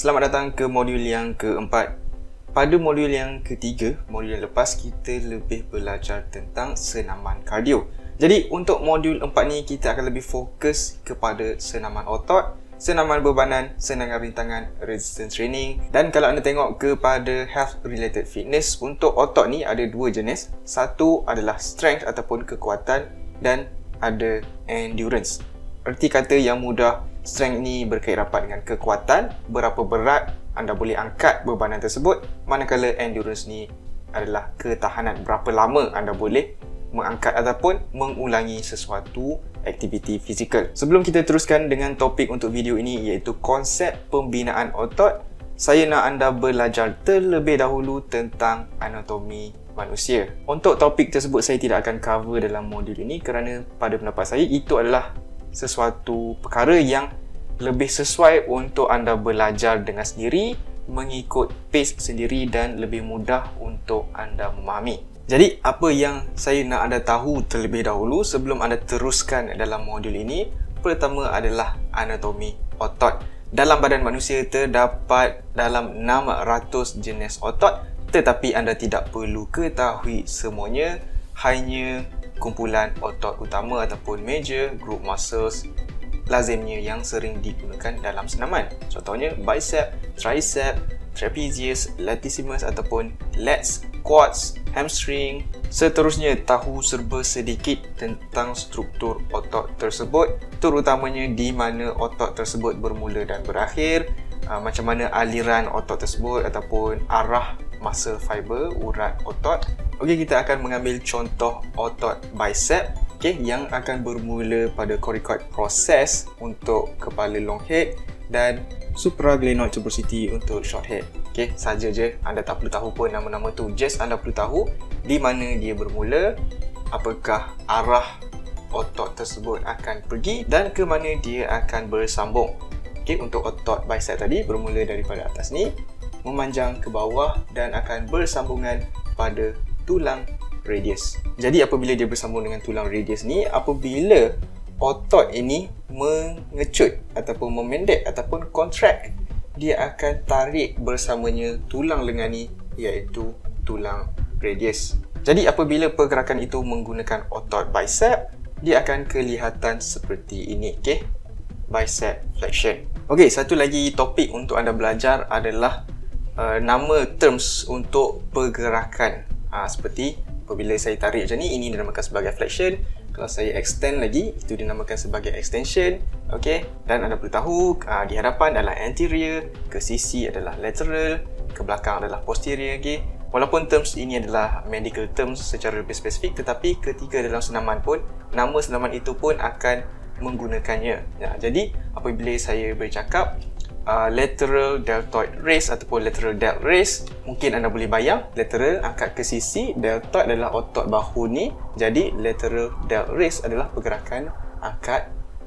Selamat datang ke modul yang keempat. Pada modul yang ketiga, modul yang lepas, kita lebih belajar tentang senaman kardio. Jadi untuk modul 4 ni kita akan lebih fokus kepada senaman otot, senaman bebanan, senaman rintangan, resistance training. Dan kalau anda tengok kepada health related fitness, untuk otot ni ada dua jenis. Satu adalah strength ataupun kekuatan, dan ada endurance. Erti kata yang mudah, strength ni berkait rapat dengan kekuatan, berapa berat anda boleh angkat bebanan tersebut, manakala endurance ni adalah ketahanan, berapa lama anda boleh mengangkat ataupun mengulangi sesuatu aktiviti fizikal. Sebelum kita teruskan dengan topik untuk video ini, iaitu konsep pembinaan otot, saya nak anda belajar terlebih dahulu tentang anatomi manusia. Untuk topik tersebut saya tidak akan cover dalam modul ini kerana pada pendapat saya itu adalah sesuatu perkara yang lebih sesuai untuk anda belajar dengan sendiri, mengikut pace sendiri dan lebih mudah untuk anda memahami. Jadi apa yang saya nak anda tahu terlebih dahulu sebelum anda teruskan dalam modul ini, pertama adalah anatomi otot. Dalam badan manusia terdapat dalam 600 jenis otot, tetapi anda tidak perlu ketahui semuanya, hanya kumpulan otot utama ataupun major group muscles lazimnya yang sering digunakan dalam senaman. Contohnya bicep, tricep, trapezius, latissimus ataupun lats, quads, hamstring. Seterusnya, tahu serba sedikit tentang struktur otot tersebut, terutamanya di mana otot tersebut bermula dan berakhir, macam mana aliran otot tersebut ataupun arah muscle fiber urat otot. Okey, kita akan mengambil contoh otot bicep, yang akan bermula pada coracoid process untuk kepala long head dan supraglenoid tuberosity untuk short head. Saja je, anda tak perlu tahu pun nama-nama tu, just anda perlu tahu di mana dia bermula, apakah arah otot tersebut akan pergi dan ke mana dia akan bersambung. Untuk otot bicep tadi bermula daripada atas ni, memanjang ke bawah dan akan bersambungan pada tulang radius. Jadi apabila dia bersambung dengan tulang radius ni, apabila otot ini mengecut ataupun memendek ataupun contract, dia akan tarik bersamanya tulang lengan ni, iaitu tulang radius. Jadi apabila pergerakan itu menggunakan otot bicep, dia akan kelihatan seperti ini. Bicep flexion. Satu lagi topik untuk anda belajar adalah nama terms untuk pergerakan. Seperti apabila saya tarik macam ni, ini dinamakan sebagai flexion. Kalau saya extend lagi, itu dinamakan sebagai extension. Dan anda perlu tahu, di hadapan adalah anterior, ke sisi adalah lateral, ke belakang adalah posterior. Walaupun terms ini adalah medical terms secara lebih spesifik, tetapi ketika dalam senaman pun, nama senaman itu pun akan menggunakannya. Jadi apabila saya bercakap lateral deltoid raise ataupun lateral delt raise, mungkin anda boleh bayang lateral angkat ke sisi, deltoid adalah otot bahu ni, jadi lateral delt raise adalah pergerakan angkat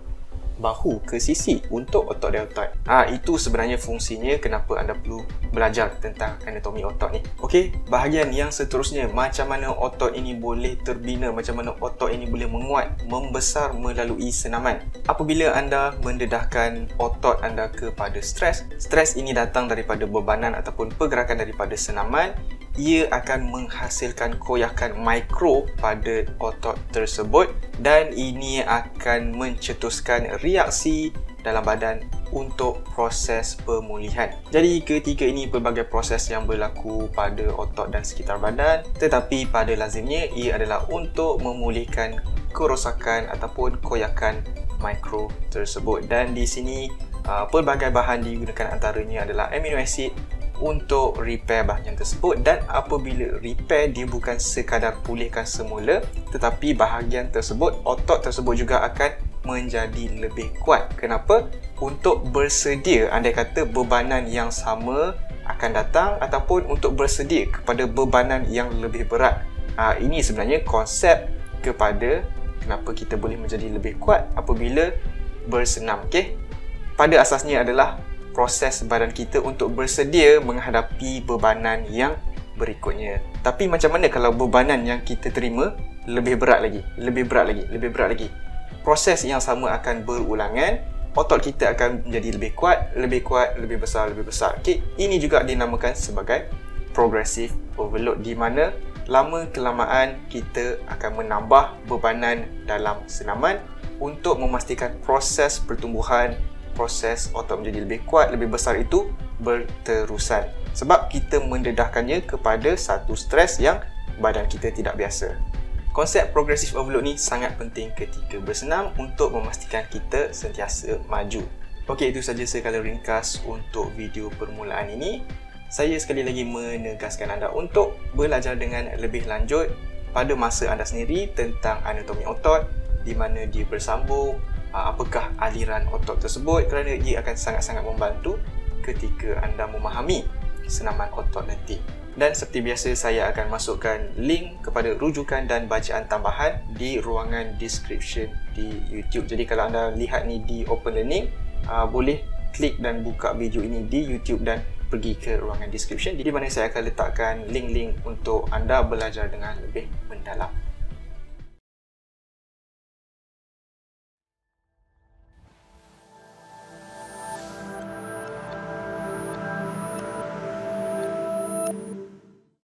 bahu ke sisi untuk otot deltoid. Itu sebenarnya fungsinya kenapa anda perlu belajar tentang anatomi otot ni. Bahagian yang seterusnya, macam mana otot ini boleh terbina, macam mana otot ini boleh menguat, membesar melalui senaman. Apabila anda mendedahkan otot anda kepada stres ini datang daripada bebanan ataupun pergerakan daripada senaman, ia akan menghasilkan koyakan mikro pada otot tersebut dan ini akan mencetuskan reaksi dalam badan untuk proses pemulihan. Jadi ketiga ini pelbagai proses yang berlaku pada otot dan sekitar badan, tetapi pada lazimnya ia adalah untuk memulihkan kerosakan ataupun koyakan mikro tersebut. Dan di sini pelbagai bahan digunakan, antaranya adalah amino acid untuk repair bahagian tersebut. Dan apabila repair, dia bukan sekadar pulihkan semula, tetapi bahagian tersebut, otot tersebut juga akan menjadi lebih kuat. Kenapa? Untuk bersedia, andai kata bebanan yang sama akan datang, ataupun untuk bersedia kepada bebanan yang lebih berat. Ini sebenarnya konsep kepada kenapa kita boleh menjadi lebih kuat apabila bersenam. Pada asasnya adalah proses badan kita untuk bersedia menghadapi bebanan yang berikutnya. Tapi macam mana kalau bebanan yang kita terima lebih berat lagi, lebih berat lagi, lebih berat lagi? Proses yang sama akan berulangan, otot kita akan menjadi lebih kuat, lebih besar, lebih besar. Okay, ini juga dinamakan sebagai progressive overload, di mana lama kelamaan kita akan menambah bebanan dalam senaman untuk memastikan proses pertumbuhan, proses otot menjadi lebih kuat, lebih besar itu berterusan. Sebab kita mendedahkannya kepada satu stres yang badan kita tidak biasa. Konsep progressive overload ni sangat penting ketika bersenam untuk memastikan kita sentiasa maju. Okey, itu saja sekala ringkas untuk video permulaan ini. Saya sekali lagi menegaskan anda untuk belajar dengan lebih lanjut pada masa anda sendiri tentang anatomi otot, di mana dia bersambung, apakah aliran otot tersebut, kerana ia akan sangat-sangat membantu ketika anda memahami senaman otot lentik. Dan seperti biasa, saya akan masukkan link kepada rujukan dan bacaan tambahan di ruangan description di YouTube. Jadi kalau anda lihat ni di Open Learning, boleh klik dan buka video ini di YouTube dan pergi ke ruangan description, di mana saya akan letakkan link-link untuk anda belajar dengan lebih mendalam.